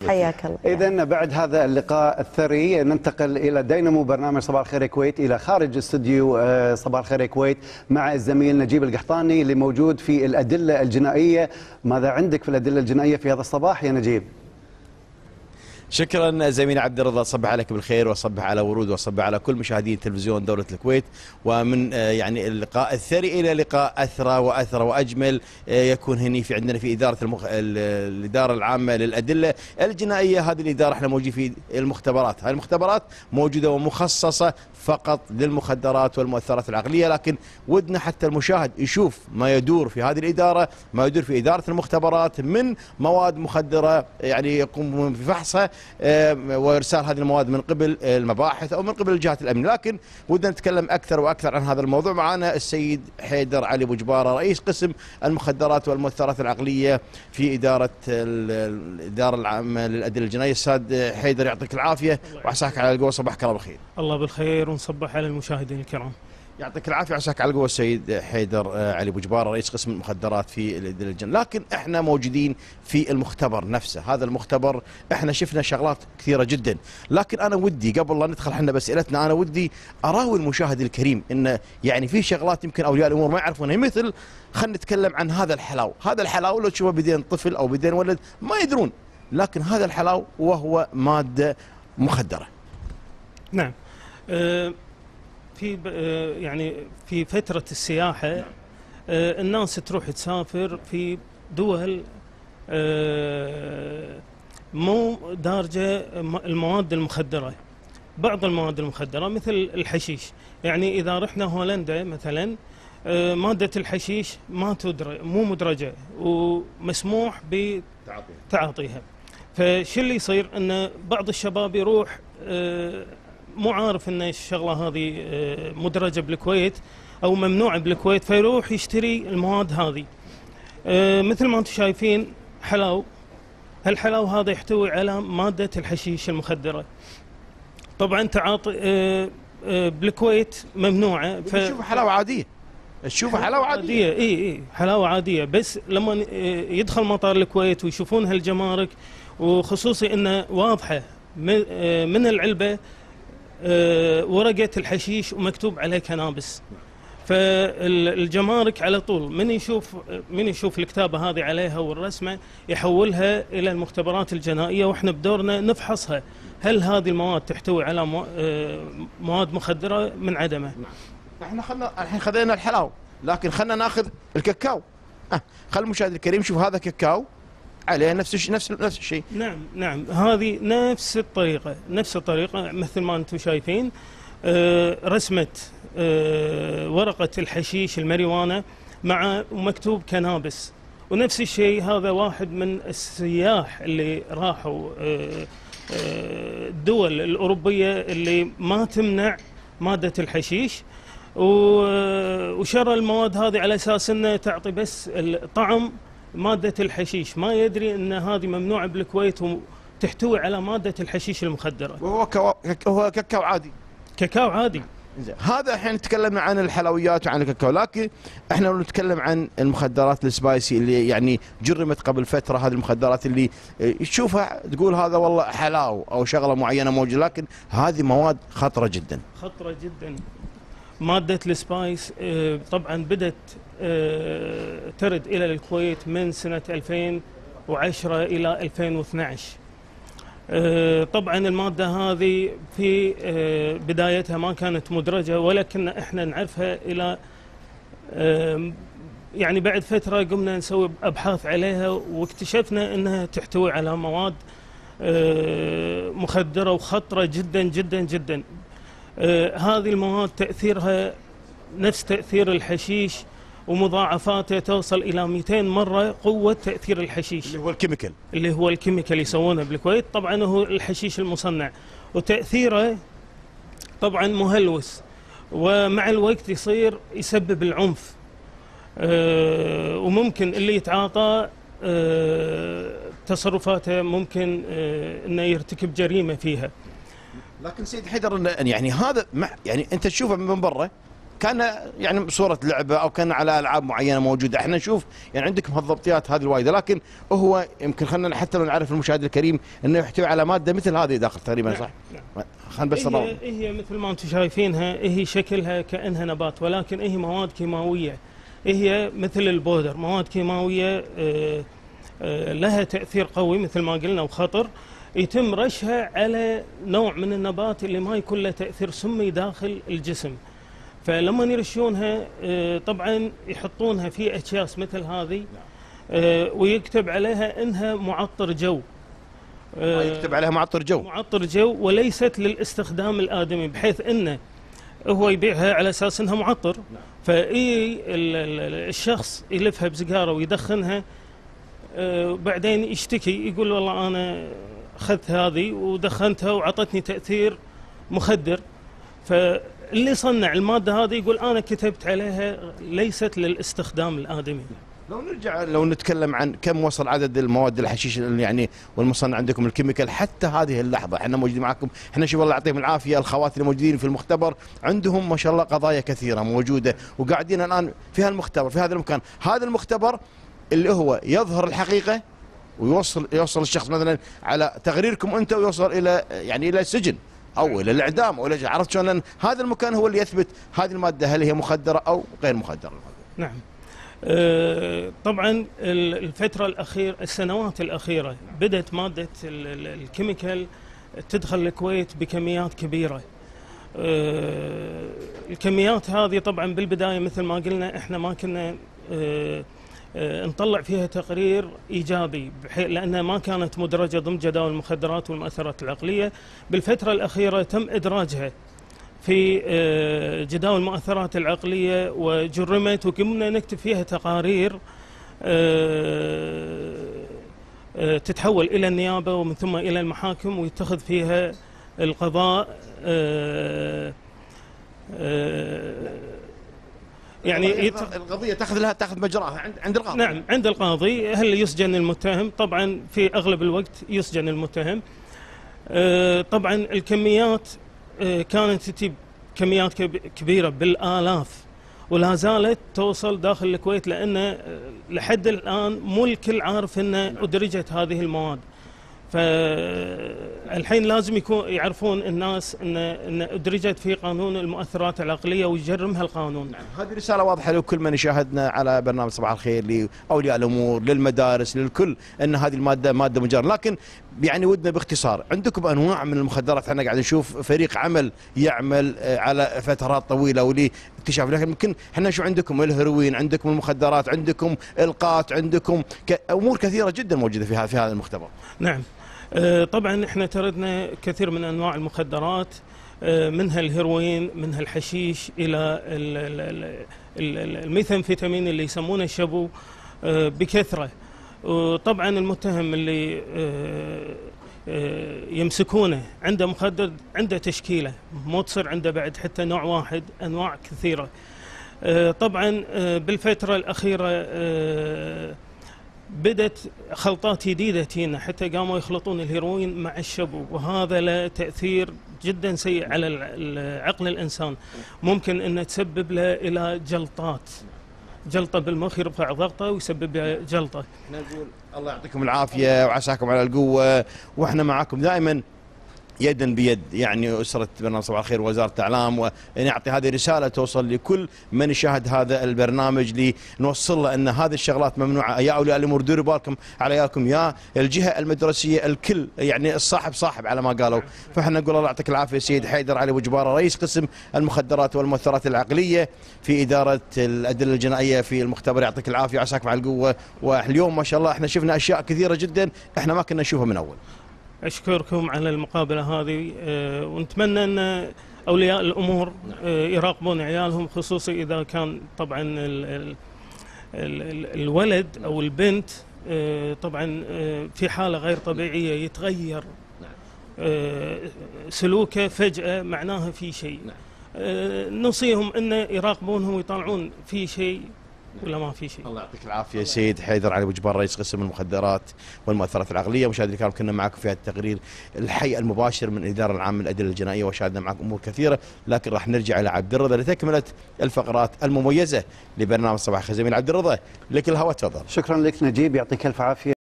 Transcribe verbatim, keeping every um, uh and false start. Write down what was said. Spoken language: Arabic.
فيك. حياك الله. إذن بعد هذا اللقاء الثري ننتقل إلى دينامو برنامج صباح الخير يا كويت إلى خارج استوديو صباح الخير يا كويت مع الزميل نجيب القحطاني اللي موجود في الأدلة الجنائية. ماذا عندك في الأدلة الجنائية في هذا الصباح يا نجيب؟ شكرا زميلي عبد الرضا، صبح عليك بالخير وصبح على ورود وصبح على كل مشاهدين تلفزيون دولة الكويت. ومن يعني اللقاء الثري الى لقاء اثرى واثرى واجمل يكون هني في عندنا في اداره المخ... الاداره العامه للادله الجنائيه. هذه الاداره احنا موجودين في المختبرات، هذه المختبرات موجوده ومخصصه فقط للمخدرات والمؤثرات العقليه، لكن ودنا حتى المشاهد يشوف ما يدور في هذه الاداره، ما يدور في اداره المختبرات من مواد مخدره يعني يقوم بفحصها وارسال هذه المواد من قبل المباحث او من قبل الجهات الامنيه. لكن ودنا نتكلم اكثر واكثر عن هذا الموضوع. معنا السيد حيدر علي بوجباره رئيس قسم المخدرات والمؤثرات العقليه في اداره الاداره العامه للادله الجنائيه. استاذ حيدر يعطيك العافيه وعساك على القوه، صباحك الله بالخير. الله بالخير ونصبح على المشاهدين الكرام. يعطيك العافيه وعساك على القوه السيد حيدر علي بوجباره رئيس قسم المخدرات في الادله الجنائيه. لكن احنا موجودين في المختبر نفسه، هذا المختبر احنا شفنا شغلات كثيره جدا، لكن انا ودي قبل لا ندخل احنا باسئلتنا انا ودي اراوي المشاهد الكريم ان يعني في شغلات يمكن اولياء الامور ما يعرفونها، مثل خلينا نتكلم عن هذا الحلاو. هذا الحلاو لو تشوفه بدين طفل او بدين ولد ما يدرون، لكن هذا الحلاو وهو ماده مخدره. نعم. أه في يعني في فترة السياحة الناس تروح تسافر في دول مو دارجة المواد المخدرة، بعض المواد المخدرة مثل الحشيش. يعني إذا رحنا هولندا مثلا مادة الحشيش ما تدرج مو مدرجة ومسموح بتعاطيها. فشو اللي يصير أن بعض الشباب يروح مو عارف ان الشغله هذه مدرجه بالكويت او ممنوعه بالكويت، فيروح يشتري المواد هذه. مثل ما انتم شايفين حلاو، هالحلاو هذا يحتوي على ماده الحشيش المخدره. طبعا تعاطي بالكويت ممنوعه. ف... تشوف حلاوه عاديه، تشوف حلاوه عاديه. اي اي حلاوه عاديه، بس لما يدخل مطار الكويت ويشوفون هالجمارك، وخصوصي انه واضحه من العلبه أه ورقة الحشيش ومكتوب عليه كنابس. فالجمارك على طول من يشوف من يشوف الكتابة هذه عليها والرسمة يحولها إلى المختبرات الجنائية، وإحنا بدورنا نفحصها هل هذه المواد تحتوي على مواد مخدرة من عدمه. احنا خلنا الحين خذينا الحلاو، لكن خلنا ناخذ الكاكاو. أه خل المشاهد الكريم شوف هذا كاكاو عليه نفس الشيء نفس نفس الشيء. نعم نعم هذه نفس الطريقة نفس الطريقة مثل ما أنتم شايفين. آه رسمة آه ورقة الحشيش الماريوانا مع مكتوب كنابس، ونفس الشيء هذا واحد من السياح اللي راحوا آه آه الدول الأوروبية اللي ما تمنع مادة الحشيش، وشرى المواد هذه على أساس أنها تعطي بس الطعم مادة الحشيش، ما يدري أن هذه ممنوعة بالكويت وتحتوي على مادة الحشيش المخدرة. وهو كو... هو كاكاو عادي. كاكاو عادي. هذا الحين تكلمنا عن الحلويات وعن الكاكاو، لكن احنا نتكلم عن المخدرات السبايسي اللي يعني جرمت قبل فترة. هذه المخدرات اللي تشوفها تقول هذا والله حلاو أو شغلة معينة موجودة، لكن هذه مواد خطرة جدا. خطرة جدا. مادة السبايس طبعا بدت ترد إلى الكويت من سنة ألفين وعشرة إلى ألفين واثنعش. طبعا المادة هذه في بدايتها ما كانت مدرجة، ولكن احنا نعرفها إلى يعني بعد فترة قمنا نسوي أبحاث عليها واكتشفنا أنها تحتوي على مواد مخدرة وخطرة جدا جدا جدا. هذه المواد تأثيرها نفس تأثير الحشيش ومضاعفاته توصل إلى مئتين مرة قوة تأثير الحشيش اللي هو الكيميكال اللي هو الكيميكال يسوونه بالكويت. طبعا هو الحشيش المصنع، وتأثيره طبعا مهلوس، ومع الوقت يصير يسبب العنف. أه وممكن اللي يتعاطى أه تصرفاته ممكن أه انه يرتكب جريمة فيها. لكن سيد حيدر يعني هذا يعني انت تشوفه من برا كان يعني صوره لعبه او كان على العاب معينه موجوده. احنا نشوف يعني عندكم هالضبطيات هذه الوايده، لكن هو يمكن خلينا حتى لو نعرف المشاهد الكريم انه يحتوي على ماده مثل هذه داخل تقريبا، صح؟ نعم. خلينا بس هي, هي مثل ما انتم شايفينها، هي شكلها كانها نبات، ولكن هي مواد كيماويه. هي مثل البودر، مواد كيماويه آه آه لها تاثير قوي مثل ما قلنا وخطر. يتم رشها على نوع من النبات اللي ما يكون له تاثير سمي داخل الجسم. فلما يرشونها طبعا يحطونها في اكياس مثل هذه ويكتب عليها انها معطر جو. يكتب عليها معطر جو معطر جو وليست للاستخدام الادمي، بحيث انه هو يبيعها على اساس انها معطر. فاي الشخص يلفها بسيجاره ويدخنها بعدين يشتكي يقول والله انا اخذت هذه ودخنتها وعطتني تاثير مخدر. فاللي صنع الماده هذه يقول انا كتبت عليها ليست للاستخدام الادمي. لو نرجع لو نتكلم عن كم وصل عدد المواد الحشيش يعني والمصنع عندكم الكيميكال حتى هذه اللحظه، احنا موجودين معكم، احنا شوف الله يعطيهم العافيه الخواتم الموجودين في المختبر، عندهم ما شاء الله قضايا كثيره موجوده وقاعدين الان في هالمختبر في هذا المكان. هذا المختبر اللي هو يظهر الحقيقه ويوصل يوصل الشخص مثلا على تقريركم انتم ويوصل الى يعني الى السجن او الى الاعدام او الى، عرفت شلون؟ هذا المكان هو اللي يثبت هذه الماده هل هي مخدره او غير مخدره. نعم. أه طبعا الفتره الاخيره السنوات الاخيره بدات ماده الكيميكال تدخل الكويت بكميات كبيره. أه الكميات هذه طبعا بالبدايه مثل ما قلنا احنا ما كنا أه نطلع فيها تقرير ايجابي لانها ما كانت مدرجه ضمن جداول المخدرات والمؤثرات العقليه. بالفتره الاخيره تم ادراجها في جداول المؤثرات العقليه وجرمت، وقمنا نكتب فيها تقارير تتحول الى النيابه ومن ثم الى المحاكم ويتخذ فيها القضاء. يعني القضيه تاخذ لها تاخذ مجراها عند عند القاضي. نعم عند القاضي. هل يسجن المتهم؟ طبعا في اغلب الوقت يسجن المتهم. طبعا الكميات كانت تجيب كميات كبيره بالالاف ولا زالت توصل داخل الكويت، لان لحد الان مو الكل عارف ان ادرجت هذه المواد. فالحين لازم يكون يعرفون الناس ان ان ادرجت في قانون المؤثرات العقليه ويجرمها القانون. نعم. هذه رساله واضحه لكل من يشاهدنا على برنامج صباح الخير، لاولياء الامور، للمدارس، للكل، ان هذه الماده ماده مجرمه. لكن يعني ودنا باختصار، عندكم انواع من المخدرات، احنا قاعد نشوف فريق عمل يعمل على فترات طويله ولاكتشاف، لكن يمكن احنا شو عندكم الهيروين، عندكم المخدرات، عندكم القات، عندكم امور كثيره جدا موجوده في هذا في هذا المختبر. نعم. طبعا احنا تردنا كثير من انواع المخدرات، منها الهيروين، منها الحشيش، الى الميثامفيتامين اللي يسمونه الشابو بكثره. وطبعا المتهم اللي يمسكونه عنده مخدر عنده تشكيله، مو تصير عنده بعد حتى نوع واحد، انواع كثيره. طبعا بالفتره الاخيره بدت خلطات جديدة تينا، حتى قاموا يخلطون الهيروين مع الشابو، وهذا له تأثير جدا سيء على عقل الإنسان. ممكن أن تسبب له إلى جلطات، جلطة بالمخ يرفع ضغطه ويسبب له جلطة. نقول الله يعطيكم العافية وعساكم على القوة، وإحنا معكم دائما يدا بيد، يعني أسرة برنامج صباح الخير ووزارة الإعلام، ونعطي هذه رسالة توصل لكل من يشاهد هذا البرنامج، لنوصل له أن هذه الشغلات ممنوعة. يا أولياء الأمور ديروا بالكم على عيالكم، يا الجهة المدرسية، الكل يعني الصاحب صاحب على ما قالوا. فإحنا نقول الله يعطيك العافية سيد حيدر علي بوجبارة، رئيس قسم المخدرات والمؤثرات العقلية في إدارة الأدلة الجنائية في المختبر، يعطيك العافية وعساكم على القوة. واليوم ما شاء الله احنا شفنا أشياء كثيرة جدا احنا ما كنا نشوفها من أول. أشكركم على المقابلة هذه، ونتمنى أن أولياء الأمور يراقبون عيالهم، خصوصا إذا كان طبعا الولد أو البنت طبعا في حالة غير طبيعية يتغير سلوكه فجأة، معناها في شيء. نوصيهم أن يراقبونهم ويطالعون في شيء ولا ما في شيء؟ الله يعطيك العافيه سيد حيدر علي بوجبار رئيس قسم المخدرات والمؤثرات العقليه. مشاهدينا الكرام كنا معكم في هذا التقرير الحي المباشر من الاداره العامه للادله الجنائيه، وشاهدنا معكم امور كثيره، لكن راح نرجع الى عبد الرضا لتكمله الفقرات المميزه لبرنامج صباح الخير. زميل عبد الرضا لك الهواء، تفضل. شكرا لك نجيب، يعطيك الف عافيه.